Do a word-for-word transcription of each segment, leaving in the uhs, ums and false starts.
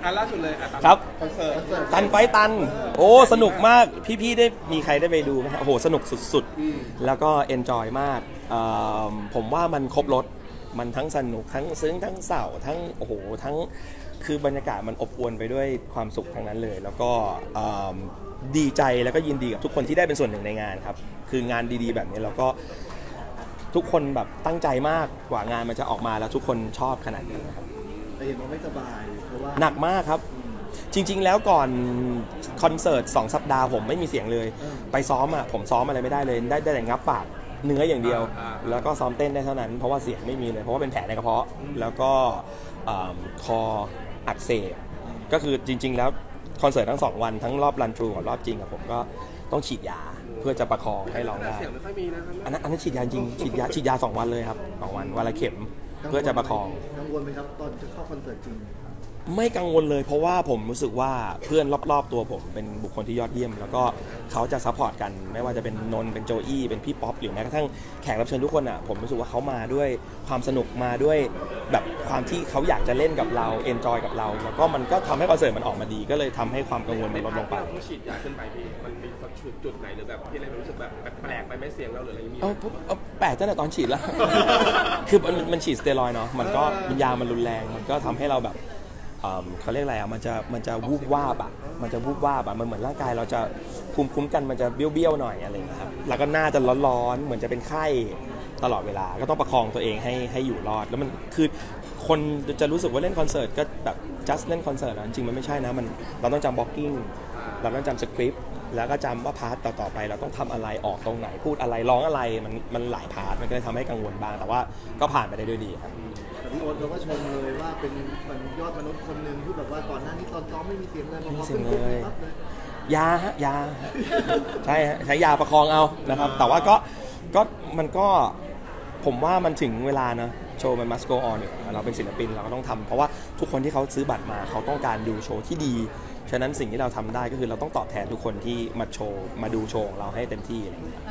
อ่ะล่าสุดเลยครับคอนเสิร์ตตันไฟตันโอ้สนุกมากพี่ๆได้มีใครได้ไปดูไหมครับโอ้โหสนุกสุดๆแล้วก็เอนจอยมากผมว่ามันครบรสมันทั้งสนุกทั้งซึ้งทั้งเศร้าทั้งโอ้โหทั้งคือบรรยากาศมันอบอวลไปด้วยความสุขทั้งนั้นเลยแล้วก็ดีใจแล้วก็ยินดีกับทุกคนที่ได้เป็นส่วนหนึ่งในงานครับคืองานดีๆแบบนี้เราก็ทุกคนแบบตั้งใจมากกว่างานมันจะออกมาแล้วทุกคนชอบขนาดนี้ครับแต่เห็นว่าไม่สบายเพราะว่าหนักมากครับจริงๆแล้วก่อนคอนเสิร์ตสองสัปดาห์ผมไม่มีเสียงเลยไปซ้อมอ่ะผมซ้อมอะไรไม่ได้เลยได้ได้แต่งับปากเนื้ออย่างเดียวแล้วก็ซ้อมเต้นได้เท่านั้นเพราะว่าเสียงไม่มีเลยเพราะว่าเป็นแผลในกระเพาะแล้วก็คออักเสบก็คือจริงๆแล้วคอนเสิร์ตทั้งสองวันทั้งรอบรันทรูกับรอบจริงกับผมก็ต้องฉีดยาเพื่อจะประคองให้ร้องได้อันนั้นอันนั้นฉีดยาจริงฉีดยาฉีดยาสองวันเลยครับสองวันวันละเข็มเพื่อจะประคองกังวลไหมครับตอนจะเข้าคอนเสิร์ตจริงไม่กังวลเลยเพราะว่าผมรู้สึกว่าเพื่อนรอบๆตัวผมเป็นบุคคลที่ยอดเยี่ยมแล้วก็เขาจะซัพพอร์ตกันไม่ว่าจะเป็นนนท์เป็นโจอี้เป็นพี่ป๊อปหรือแม้กระทั่งแขกรับเชิญทุกคนอ่ะผมรู้สึกว่าเขามาด้วยความสนุกมาด้วยแบบความที่เขาอยากจะเล่นกับเราเอนจอยกับเราแล้วก็มันก็ทำให้คอนเสิร์ตมันออกมาดีก็เลยทำให้ความกังวลมันลดลงไปต้องฉีดยาขึ้นไปพี่มันมีจุดไหนหรือแบบที่อะไรรู้สึกแบบแปลกไปไม่เสียงเราหรืออะไรมีเอาแปลกตั้งแต่ตอนฉีดแล้วคือมันมันฉีดสเตียรอยด์เนาะมันก็ยามันรุนแรงมันก็ทำให้เราแบบเขาเรียกอะไรอ่ะมันจะมันจะวูบวาบอ่ะมันจะวูบวาบอ่ะมันเหมือนร่างกายเราจะภูมิคุ้มกันมันจะเบี้ยวๆหน่อยอะไรอย่างเงี้ยครับแล้วก็หน้าจะร้อนๆเหมือนจะเป็นไข้ตลอดเวลาก็ต้องประคองตัวเองให้ให้อยู่รอดแล้วมันคือคนจะรู้สึกว่าเล่นคอนเสิร์ตก็แบบ just เล่นคอนเสิร์ตจริงมันไม่ใช่นะมันเราต้องจำบล็อกกิ้งเราต้องจำสคริปต์แล้วก็จำว่าพาร์ทต่อๆไปเราต้องทำอะไรออกตรงไหนพูดอะไรร้องอะไรมันมันหลายพาร์ทมันก็เลยทำให้กังวลบ้างแต่ว่าก็ผ่านไปได้ด้วยดีครับพี่โอ๊ตเราก็ชมเลยว่าเป็นยอดมนุษย์คนหนึ่งที่แบบว่าก่อนหน้านี้ตอนซ้อมไม่มีเสียงเลยพอขึ้นปุ๊บเลยยาฮะยาใช่ฮะใช้ยาประคองเอานะครับแต่ว่าก็ก็มันก็ผมว่ามันถึงเวลานะโชว์มัน must go on เนี่ยเราเป็นศิลปินเราก็ต้องทำเพราะว่าทุกคนที่เขาซื้อบัตรมาเขาต้องการดูโชว์ที่ดีฉะนั้นสิ่งที่เราทำได้ก็คือเราต้องตอบแทนทุกคนที่มาโชว์มาดูโชว์ของเราให้เต็มที่อะไรอย่างเงี้ย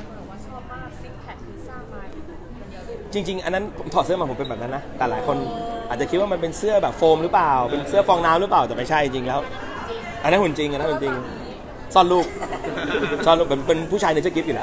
จริงๆอันนั้นผมถอดเสื้อมาผมเป็นแบบนั้นนะแต่หลายคนอาจจะคิดว่ามันเป็นเสื้อแบบโฟมหรือเปล่าเป็นเสื้อฟองน้ำหรือเปล่าแต่ไม่ใช่จริงแล้วอันนั้นหุ่นจริงอันนั้นหุ่นจริงซ่อนลูกซ่อนลูกเป็นผู้ชายในเจ้ากิฟต์อยู่แล้ว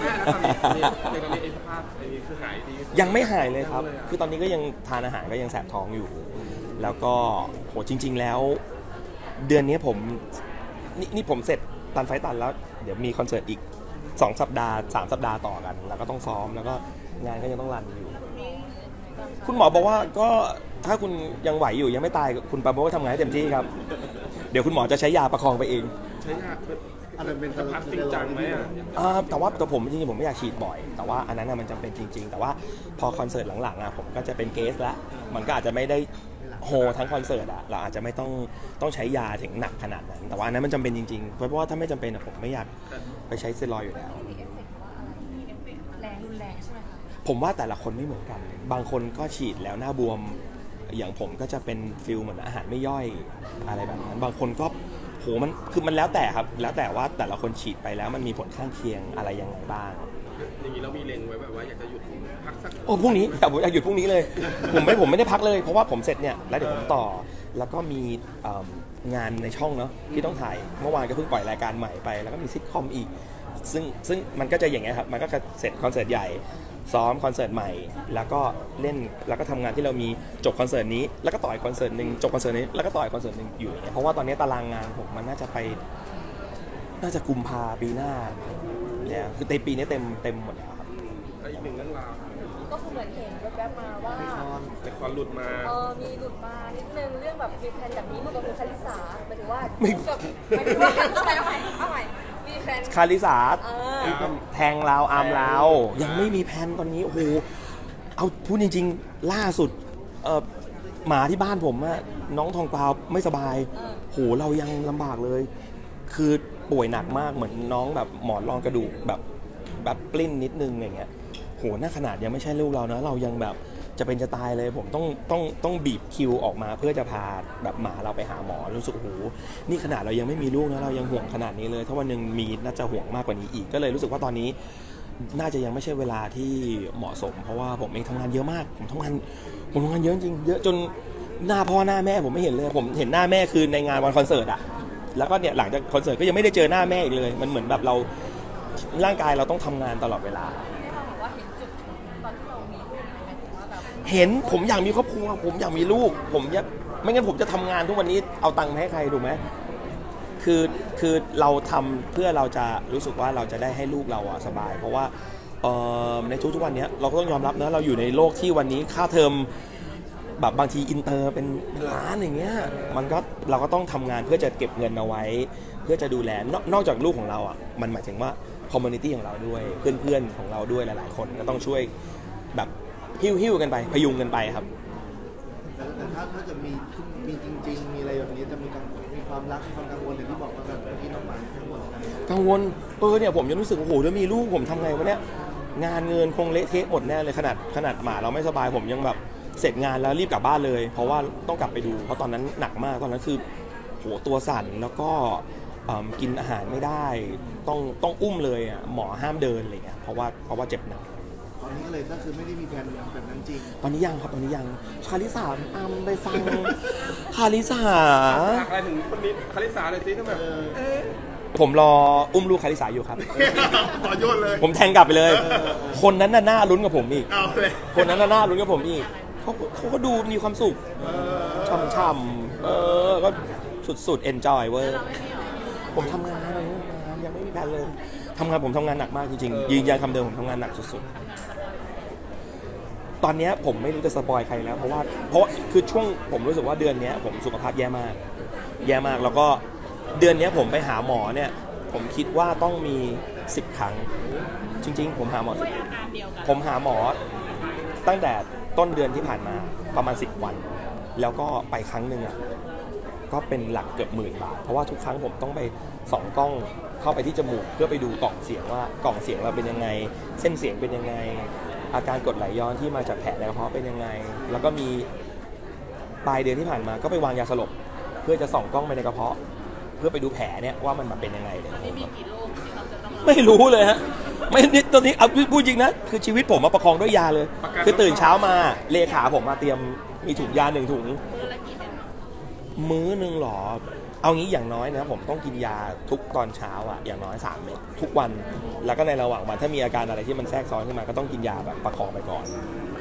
ยังไม่หายเลยครับคือตอนนี้ก็ยังทานอาหารก็ยังแสบท้องอยู่แล้วก็โหจริงๆแล้วเดือนนี้ผมนี่นี่ผมเสร็จตันไฟตันแล้วเดี๋ยวมีคอนเสิร์ตอีกสองสัปดาห์สามสัปดาห์ต่อกันแล้วก็ต้องซ้อมแล้วก็งานก็ยังต้องรันอยู่คุณหมอบอกว่าก็ถ้าคุณยังไหวอยู่ยังไม่ตายคุณปาโมก็ทำงานให้เต็มที่ครับเดี๋ยวคุณหมอจะใช้ยาประคองไปเองใช้ยาอะไรเป็นสภาพจริงจังไหมอ่าแต่ว่าตัวผมจริงๆผมไม่อยากฉีดบ่อยแต่ว่าอันนั้นมันจำเป็นจริงๆแต่ว่าพอคอนเสิร์ตหลังๆอ่ะผมก็จะเป็นเกสละมันก็อาจจะไม่ได้โฮทั้งคอนเสิร์ตอ่ะเราอาจจะไม่ต้องต้องใช้ยาถึงหนักขนาดนั้นแต่ว่าอันนั้นมันจำเป็นจริงๆเพราะว่าถ้าไม่จำเป็นผมไม่อยากไปใช้สเตียรอยด์อยู่แล้วผมว่าแต่ละคนไม่เหมือนกันบางคนก็ฉีดแล้วหน้าบวมอย่างผมก็จะเป็นฟิลเหมือนอาหารไม่ย่อยอะไรแบบนั้นบางคนก็โหมันคือมันแล้วแต่ครับแล้วแต่ว่าแต่ละคนฉีดไปแล้วมันมีผลข้างเคียงอะไรยังไงบ้างอย่างนี้เรามีเล็งไว้แบบว่าอยากจะหยุดพักสักโอ้พรุ่งนี้แต่ผมอยากหยุดพรุ่งนี้เลยผมไม่ผมไม่ได้พักเลยเพราะว่าผมเสร็จเนี่ยแล้วเดี๋ยวผมต่อแล้วก็มีงานในช่องเนาะที่ต้องถ่ายเมื่อวานก็เพิ่งปล่อยรายการใหม่ไปแล้วก็มีซิทคอมอีกซึ่งซึ่งมันก็จะอย่างเงี้ยครับมันก็จะเสร็จคอนเสิร์ตใหญ่ซ้อมคอนเสิร์ตใหม่แล้วก็เล่นแล้วก็ทำงานที่เรามีจบคอนเสิร์ตนี้แล้วก็ต่อยคอนเสิร์ตหนึ่งจบคอนเสิร์ตนี้แล้วก็ต่อยคอนเสิร์ตหนึ่งอยู่อย่างเงี้ยเพราะว่าตอนนี้ตารางงานผมมันน่าจะไปน่าจะกุมภาปีหน้าเนี่ยคือในปีนี้เต็มเต็มหมดแล้วครับแล้วอีกหนึ่งเรื่องราวก็คือเหมือนเห็นแวบๆมาว่าละครหลุดมาเออมีหลุดมานิดนึงเรื่องแบบมีแพลนแบบนี้เมื่อกับคุณคาริสาหมายถึงว่าไม่ไม่ถึงว่าเอาใหม่เอาใหม่เอาใหม่มีแพลนคาริสาแทงเราอาร์มเรายังไม่มีแพลนตอนนี้โอ้โหเอาพูดจริงๆล่าสุดเออหมาที่บ้านผมอะน้องทองกวาวไม่สบายโหเรายังลำบากเลยคือป่วยหนักมากเหมือนน้องแบบหมอนรองกระดูกแบบแบบปลิ้นนิดนึงอย่างเงี้ยโหน่าขนาดยังไม่ใช่ลูกเรานะเรายังแบบจะเป็นจะตายเลยผมต้องต้องต้องบีบคิวออกมาเพื่อจะพาแบบหมาเราไปหาหมอรู้สึกโหนี่ขนาดเรายังไม่มีลูกนะเรายังห่วงขนาดนี้เลยถ้าวันนึงมีน่าจะห่วงมากกว่านี้อีกก็เลยรู้สึกว่าตอนนี้น่าจะยังไม่ใช่เวลาที่เหมาะสมเพราะว่าผมเองทำงานเยอะมากผมทำงานผมทำงานเยอะจริงเยอะจนหน้าพ่อหน้าแม่ผมไม่เห็นเลยผมเห็นหน้าแม่คือในงานวันคอนเสิร์ตอะแล้วก็เนี่ยหลังจากคอนเสิร์ตก็ยังไม่ได้เจอหน้าแม่อีกเลยมันเหมือนแบบเราร่างกายเราต้องทำงานตลอดเวลาที่เราบอกว่าเห็นจุดตอนที่เรามีลูกไหมถึงว่าแบบเห็นผมอยากมีครอบครัวผมอยากมีลูกผมอยากไม่งั้นผมจะทำงานทุกวันนี้เอาตังค์มาให้ใครถูกไหมคือคือเราทำเพื่อเราจะรู้สึกว่าเราจะได้ให้ลูกเราอะสบายเพราะว่าในทุกๆวันนี้เราก็ต้องยอมรับนะเราอยู่ในโลกที่วันนี้ค่าเทอมแบบบางทีอินเตอร์เป็นล้านอย่างเงี้ยมันก็เราก็ต้องทำงานเพื่อจะเก็บเงินเอาไว้เพื่อจะดูแลนอกนอกจากลูกของเราอ่ะมันหมายถึงว่าคอมมูนิตี้ของเราด้วยเพื่อนๆของเราด้วยหลายๆคนก็ต้องช่วยแบบหิ้วๆกันไปพยุงกันไปครับแต่ถ้าถ้าจะมีมีจริงๆมีอะไรแบบนี้จะมีการมีความรักความกังวลอย่างที่บอกว่าแบบที่น้องหมาทั้งหมดกังวลเออเนี่ยผมยังรู้สึกโอ้โหถ้ามีลูกผมทำไงวะเนี่ยงานเงินคงเละเทะหมดแน่เลยขนาดขนาดหมาเราไม่สบายผมยังแบบเสร็จงานแล้วรีบกลับบ้านเลยเพราะว่าต้องกลับไปดูเพราะตอนนั้นหนักมากตอนนั้นคือโหตัวสั่นแล้วก็กินอาหารไม่ได้ต้องต้องอุ้มเลยอ่ะหมอห้ามเดินอะไรเงี้ยเพราะว่าเพราะว่าเจ็บหนักตอนนี้ก็เลยก็คือไม่ได้มีแผนแบบนั้นจริงตอนนี้ยังครับตอนนี้ยังคาริสาอัมไปฟังคาริสาอะไรถึงคนนี้คาริสาเลยสิทำไมผมรออุ้มลูกคาริสาอยู่ครับขอโยนเลยผมแทงกลับไปเลยคนนั้นน่ะหน้าลุ้นกับผมอีกคนนั้นน่ะหน้าลุ้นกับผมอีกเขาเขาก็ดูมีความสุขช่ำๆเออก็สุดๆ enjoy เว้ยผมทำงานยังไม่มีแผนเลยทำงานผมทำงานหนักมากจริงๆยืนยันคำเดิมผมทำงานหนักสุดๆตอนนี้ผมไม่รู้จะสปอยใครแล้วเพราะว่าเพราะคือช่วงผมรู้สึกว่าเดือนนี้ผมสุขภาพแย่มากแย่มากแล้วก็เดือนนี้ผมไปหาหมอเนี่ยผมคิดว่าต้องมีสิบครั้งจริงๆผมหาหมอผมหาหมอตั้งแต่ต้นเดือนที่ผ่านมาประมาณสิบวันแล้วก็ไปครั้งหนึ่งอ่ะก็เป็นหลักเกือบหมื่นบาทเพราะว่าทุกครั้งผมต้องไปส่องกล้องเข้าไปที่จมูกเพื่อไปดูกล่องเสียงว่ากล่องเสียงเราเป็นยังไงเส้นเสียงเป็นยังไงอาการกรดไหลย้อนที่มาจากแผลในกระเพาะเป็นยังไงแล้วก็มีปลายเดือนที่ผ่านมาก็ไปวางยาสลบเพื่อจะส่องกล้องไปในกระเพาะเพื่อไปดูแผลเนี่ยว่ามันเป็นยังไงเลยไม่รู้เลยฮะไม่นิดตอนนี้เอาพูดจริงนะคือชีวิตผมมาประคองด้วยยาเลยคือตื่นเช้ามาเลขาผมมาเตรียมมีถุงยาหนึ่งถุงมื้อหนึ่งหรอเอางี้อย่างน้อยนะผมต้องกินยาทุกตอนเช้าอ่ะอย่างน้อยสามเม็ดทุกวันแล้วก็ในระหว่างวันถ้ามีอาการอะไรที่มันแทรกซ้อนขึ้นมาก็ต้องกินยาแบบประคองไปก่อน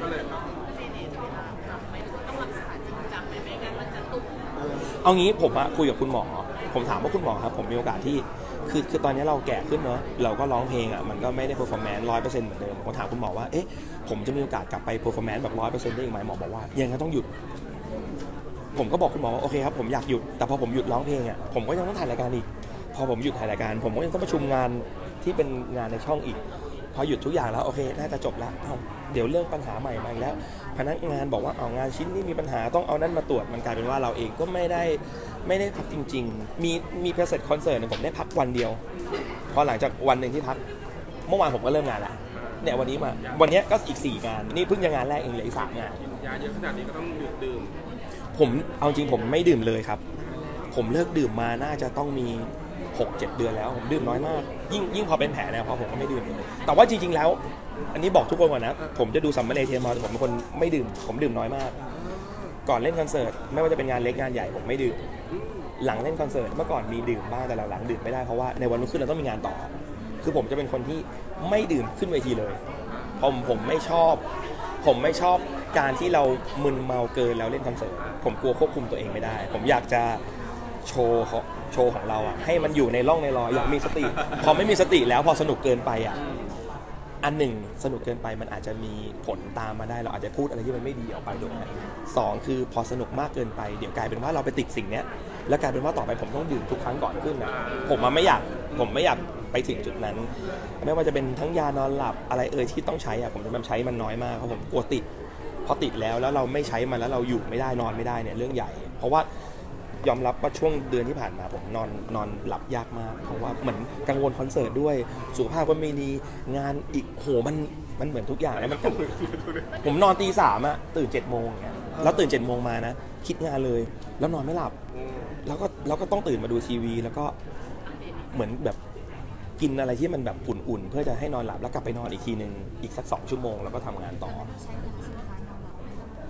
เอางี้ผมอะคุยกับคุณหมอผมถามว่าคุณหมอครับผมมีโอกาสที่คือคือตอนนี้เราแก่ขึ้นเนาะเราก็ร้องเพลงอะมันก็ไม่ได้เพอร์ฟอร์แมนซ์ร้อยเปอร์เซ็นต์เหมือนเดิมผมถามคุณหมอว่าเอ๊ะผมจะมีโอกาสกลับไปเพอร์ฟอร์แมนซ์แบบร้อยเปอร์เซ็นต์ได้อีกไหมหมอบอกว่ายังไงต้องหยุดผมก็บอกคุณหมอว่าโอเคครับผมอยากหยุดแต่พอผมหยุดร้องเพลงอะผมก็ยังต้องถ่ายรายการอีกพอผมหยุดถ่ายรายการผมก็ยังต้องประชุมงานที่เป็นงานในช่องอีกพอหยุดทุกอย่างแล้วโอเคน่าจะจบแล้วเอ้าเดี๋ยวเรื่องปัญหาใหม่มาอีกแล้วพนักงานบอกว่าเอางานชิ้นนี้มีปัญหาต้องเอานั่นมาตรวจมันกลายเป็นว่าเราเองก็ไม่ได้ไม่ได้พักจริงๆมีมีเพรสเซตคอนเสิร์ตเนี่ยผมได้พักวันเดียวพอหลังจากวันหนึ่งที่พักเมื่อวานผมก็เริ่มงานแล้วเนี่ยวันนี้มาวันนี้ก็อีกสี่งานนี่เพิ่งจะงานแรกเองเหลืออีกสามงานยาเยอะขนาดนี้ก็ต้องดื่มดื่มผมเอาจริงผมไม่ดื่มเลยครับผมเลิกดื่มมาน่าจะต้องมี หกเจ็ด เดือนแล้วผมดื่มน้อยมากยิ่งยิ่งพอเป็นแผลเนี่ยพอผมก็ไม่ดื่มเลยแต่ว่าจริงๆแล้วอันนี้บอกทุกคนก่อนนะผมจะดูซัมเมอร์เรเทียมมาผมเป็นคนไม่ดื่มผมดื่มน้อยมากก่อนเล่นคอนเสิร์ตไม่ว่าจะเป็นงานเล็กงานใหญ่ผมไม่ดื่มหลังเล่นคอนเสิร์ตเมื่อก่อนมีดื่มบ้างแต่หลังๆดื่มไม่ได้เพราะว่าในวันรุ่งขึ้นเราต้องมีงานต่อคือผมจะเป็นคนที่ไม่ดื่มขึ้นเวทีเลยผมผมไม่ชอบผมไม่ชอบการที่เรามึนเมาเกินแล้วเล่นคอนเสิร์ตผมกลัวควบคุมตัวเองไม่ได้ผมอยากจะโชว์โชว์ของเราอ่ะให้มันอยู่ในร่องในรอยอยากมีสติพอไม่มีสติแล้วพอสนุกเกินไปอ่ะอันหนึ่งสนุกเกินไปมันอาจจะมีผลตามมาได้เราอาจจะพูดอะไรที่มันไม่ดีออกไปถูกไหมสองคือพอสนุกมากเกินไปเดี๋ยวกลายเป็นว่าเราไปติดสิ่งเนี้ยแล้วกลายเป็นว่าต่อไปผมต้องดื่มทุกครั้งก่อนขึ้นนะผมมาไม่อยากผมไม่อยากไปถึงจุดนั้นไม่ว่าจะเป็นทั้งยานอนหลับอะไรเอ่ยที่ต้องใช้อ่ะผมจะใช้มันน้อยมากเพราะผมกลัวติดพอติดแล้วแล้วเราไม่ใช้มันแล้วเราอยู่ไม่ได้นอนไม่ได้เนี่ยเรื่องใหญ่เพราะว่ายอมรับว่าช่วงเดือนที่ผ่านมาผมนอนนอนหลับยากมากเพราะว่าเหมือนกังวลคอนเสิร์ตด้วยสุขภาพก็ไม่ดีงานอีกโหมันมันเหมือนทุกอย่างแล้วมันผมนอนตีสามอะตื่นเจ็ดโมงเงี้ยแล้วตื่นเจ็ดโมงมานะคิดงานเลยแล้วนอนไม่หลับแล้วก็แล้วก็ต้องตื่นมาดูทีวีแล้วก็เหมือนแบบกินอะไรที่มันแบบอุ่นๆเพื่อจะให้นอนหลับแล้วกลับไปนอนอีกทีนึงอีกสักสองชั่วโมงแล้วก็ทำงานต่อ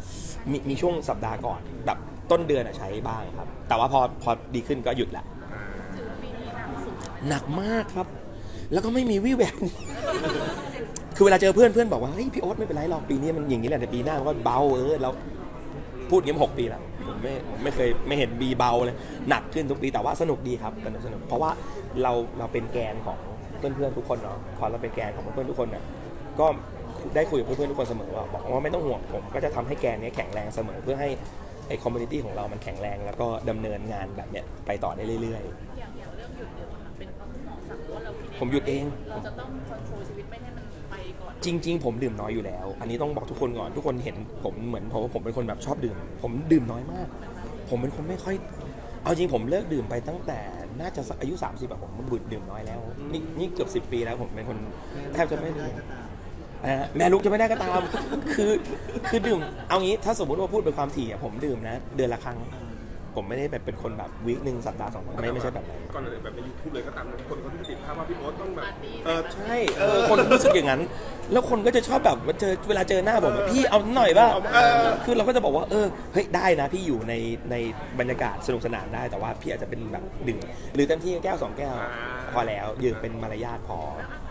มีมีช่วงสัปดาห์ก่อนแบบต้นเดือนอะใช้บ้างครับแต่ว่าพอพอดีขึ้นก็หยุดละหนักมากครับแล้วก็ไม่มีวี่แวว คือเวลาเจอเพื่อนเพื่อนบอกว่าเฮ้ยพี่โอ๊ตไม่เป็นไรหรอกปีนี้มันอย่างนี้แหละแต่ปีหน้ามันก็เบาเออเราพูดอย่างนี้มาหกปีแล้วผมไม่ผมไม่เคยไม่เห็นบีเบาเลยหนักขึ้นทุกปีแต่ว่าสนุกดีครับสนุกสนุกเพราะว่าเราเราเป็นแกนของเพื่อนๆทุกคนเนาะพอเราเป็นแกนของเพื่อนๆทุกคนเนี่ยก็ได้คุยกับเพื่อนๆทุกคนเสมอว่าบอกว่าไม่ต้องห่วงผมก็จะทำให้แกนนี้แข็งแรงเสมอเพื่อให้ไอ้คอมมูนิตี้ของเรามันแข็งแรงแล้วก็ดำเนินงานแบบเนี้ยไปต่อได้เรื่อยๆอย่างอย่างเรื่องหยุดดื่มอะเป็นเพราะคุณหมอสั่งว่าเราคิดผมหยุดเองเราจะต้องคอนโทรลชีวิตไม่ให้มันไปก่อนจริงๆผมดื่มน้อยอยู่แล้วอันนี้ต้องบอกทุกคนก่อนทุกคนเห็นผมเหมือนเพราะว่าผมเป็นคนแบบชอบดื่มผมดื่มน้อยมากผมเป็นคนไม่ค่อยเอาจริงผมเลิกดื่มไปตั้งแต่น่าจะสักอายุสามสิบอะผมบุดดื่มน้อยแล้วนี่นี่เกือบสิบปีแล้วผมเป็นคนแทบจะไม่ดื่มนะแม่ลุกจะไม่ได้ก็ตามคือคือดื่มเอางี้ถ้าสมมติว่าพูดเป็นความถี่อะผมดื่มนะเดือนละครั้งผมไม่ได้แบบเป็นคนแบบวีคหนึ่งสัปดาห์สองไม่ไม่ใช่แบบนั้นก่อนเลยแบบในยูทูบเลยก็ตามคนเขาที่ติดภาพว่าพี่โอ๊ตต้องแบบเออใช่เออคนรู้สึกอย่างนั้นแล้วคนก็จะชอบแบบเจอเวลาเจอหน้าผมพี่เอาหน่อยป่ะคือเราก็จะบอกว่าเออเฮ้ยได้นะพี่อยู่ในในบรรยากาศสนุกสนานได้แต่ว่าพี่อาจจะเป็นแบบดื่มหรือเต็มที่แก้วสองแก้วพอแล้วยืนเป็นมารยาทพอ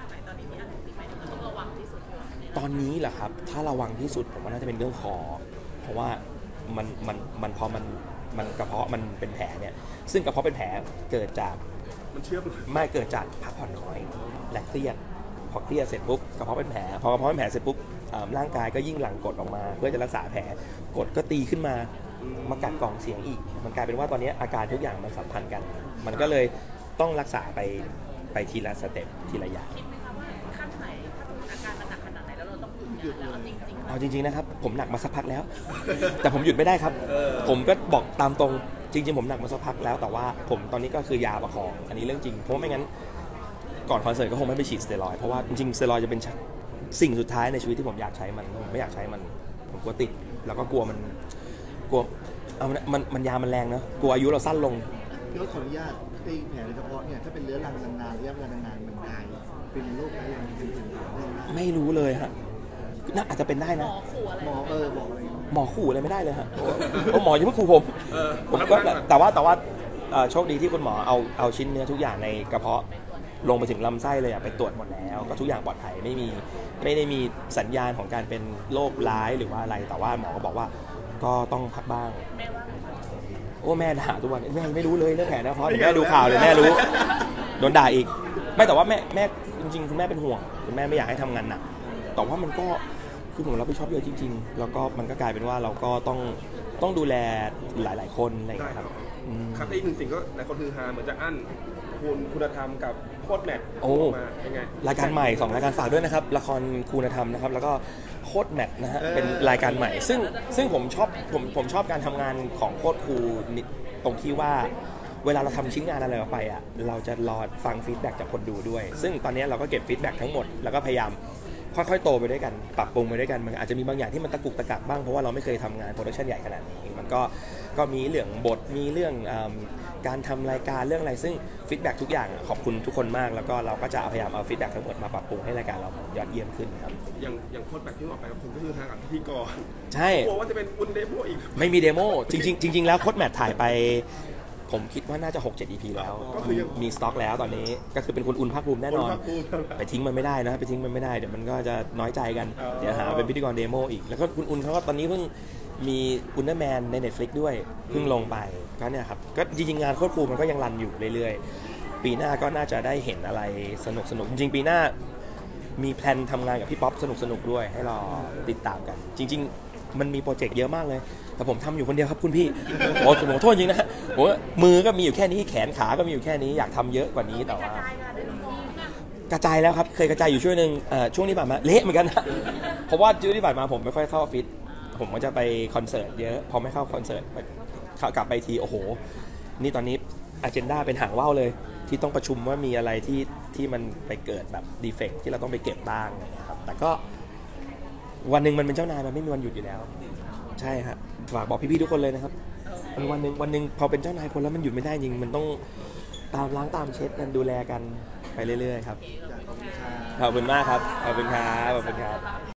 ตอนนี้แหละครับถ้าระวังที่สุดผมว่าน่าจะเป็นเรื่องคอเพราะว่ามันมันมันพอมันมันกระเพาะมันเป็นแผลเนี่ยซึ่งกระเพาะเป็นแผลเกิดจากมันเชื่อมไม่เกิดจากพักผ่อนน้อยและเครียดพอเครียดเสร็จปุ๊บกระเพาะเป็นแผลพอกระเพาะเป็นแผลเสร็จปุ๊บร่างกายก็ยิ่งหลั่งกรดออกมาเพื่อจะรักษาแผลกรดก็ตีขึ้นมามากัดกล่องเสียงอีกมันกลายเป็นว่าตอนนี้อาการทุกอย่างมันสัมพันธ์กันมันก็เลยต้องรักษาไปไปทีละสเต็ปทีละอย่างคิดไหมคะว่าขั้นไหนอาการมันหนักขนาดไหนแล้วเราต้องหยุดแล้วจริงๆเอาจริงๆนะครับผมหนักมาสักพักแล้วแต่ผมหยุดไม่ได้ครับผมก็บอกตามตรงจริงๆผมหนักมาสักพักแล้วแต่ว่าผมตอนนี้ก็คือยาประคองอันนี้เรื่องจริงเพราะไม่งั้นก่อนคอนเสิร์ตก็คงไม่ไปฉีดสเตียรอยด์เพราะว่าจริงๆสเตียรอยด์จะเป็นสิ่งสุดท้ายในชีวิตที่ผมอยากใช้มันผมไม่อยากใช้มันผมกลัวติดแล้วก็กลัวมันกลัวเอามันมันยามันแรงเนอะกลัวอายุเราสั้นลงพี่ขออนุญาตไอ้แผลในกระเพาะเนี่ยถ้าเป็นเรื้อรังนานๆระยะเวลานานๆมันตายเป็นโรคอะไรอย่างนี้เป็นไม่รู้เลยฮะน่าอาจจะเป็นได้นะหมอเออบอกอะไรหมอขู่อะไรไม่ได้เลยฮะเพราะหมอยังไม่ขู่ผมผมก็แต่ว่าแต่ว่าโชคดีที่คุณหมอเอาเอาชิ้นเนื้อทุกอย่างในกระเพาะลงไปถึงลำไส้เลยอะไปตรวจหมดแล้วก็ทุกอย่างปลอดภัยไม่มีไม่ได้มีสัญญาณของการเป็นโรคร้ายหรือว่าอะไรแต่ว่าหมอก็บอกว่าก็ต้องพักบ้างโอ้แม่ด่าทุกวันแม่ไม่รู้เลยเรื่องแผลนะเพราะแม่ดูข่าวเลยแม่รู้โดนด่าอีกไม่แต่ว่าแม่แม่จริงๆคุณแม่เป็นห่วงคุณแม่ไม่อยากให้ทำงานหนักแต่ว่ามันก็คือผมรับผิดชอบเยอะจริงๆแล้วก็มันก็กลายเป็นว่าเราก็ต้องต้องดูแลหลายๆคนอะไรอย่างเงี้ยครับครับอีกหนึ่งสิ่งก็หลายคนฮือฮาเหมือนจะอั้นคุณคุณธรรมกับโคตรแมทโอ้มาเป็นไงรายการใหม่สองรายการฝากด้วยนะครับละครคุณธรรมนะครับแล้วก็โคตรแมทนะฮะเป็นรายการใหม่ซึ่งซึ่งผมชอบผมผมชอบการทำงานของโคตรครูตรงที่ว่าเวลาเราทำชิ้นงานอะไรออกไปอ่ะเราจะรอฟังฟีดแบ็กจากคนดูด้วยซึ่งตอนนี้เราก็เก็บฟีดแบ็กทั้งหมดแล้วก็พยายามค่อยๆโตไปด้วยกันปรับปรุงไปด้วยกันมันอาจจะมีบางอย่างที่มันตะกุกตะกักบ้างเพราะว่าเราไม่เคยทำงานโปรดักชันใหญ่ขนาดนี้มันก็ก็มีเรื่องบทมีเรื่องการทำรายการเรื่องอะไรซึ่งฟีดแบ็กทุกอย่างขอบคุณทุกคนมากแล้วก็เราก็จะพยายามเอาฟีดแบ็กทั้งหมดมาปรับปรุงให้รายการเรายอดเยี่ยมขึ้นครับอย่างอย่างโค้ดแบบที่บอกไปคุณก็คือทางกับพี่ก่อนใช่กลัวว่าจะเป็นอุนเดโมอีกไม่มีเดโมจริงๆจริงๆแล้วโค้ดแมทถ่ายไปผมคิดว่าน่าจะ หกเจ็ด อี พี แล้วมีสต็อกแล้วตอนนี้ก็คือเป็นคุณอุ่นภาคภูมิแน่นอนไปทิ้งมันไม่ได้นะไปทิ้งมันไม่ได้เดี๋ยวมันก็จะน้อยใจกันเดี๋ยวหาเป็นพิธีกรเดโมอีกแล้วก็คุณอุ่นเขาก็ตอนนี้เพิ่งมีอุลตร้าแมนใน Netflix ด้วยเพิ่งลงไปก็เนี่ยครับก็จริงๆงานโคตรคูลมันก็ยังรันอยู่เรื่อยๆปีหน้าก็น่าจะได้เห็นอะไรสนุกสนุกจริงๆปีหน้ามีแพลนทำงานกับพี่ป๊อปสนุกสนุกด้วยให้รอติดตามกันจริงๆมันมีโปรเจกต์เยอะมากเลยแต่ผมทำอยู่คนเดียวครับคุณพี่โอ้ผมขอโทษจริงนะผมมือก็มีอยู่แค่นี้แขนขาก็มีอยู่แค่นี้อยากทำเยอะกว่านี้แต่ว่ากระจายแล้วครับเคยกระจายอยู่ช่วงนึงช่วงนี้ผ่านมาเละเหมือนกันนะเพราะว่าช่วงที่ผ่านมาผมไม่ค่อยเข้าออฟฟิศผมก็จะไปคอนเสิร์ตเยอะพอไม่เข้าคอนเสิร์ตกลับไปทีโอ้โหนี่ตอนนี้อเจนดาเป็นหางว่าวเลยที่ต้องประชุมว่ามีอะไรที่ที่มันไปเกิดแบบดีเฟกต์ที่เราต้องไปเก็บบ้างนะครับแต่ก็วันหนึ่งมันเป็นเจ้านายมันไม่มีวันหยุดอยู่แล้วใช่ครับฝากบอกพี่ๆทุกคนเลยนะครับมันวันหนึ่งวันหนึ่งพอเป็นเจ้านายคนแล้วมันหยุดไม่ได้จริงมันต้องตามล้างตามเช็ดกันดูแลกันไปเรื่อยๆครับขอบคุณมากครับขอบคุณครับขอบคุณครับ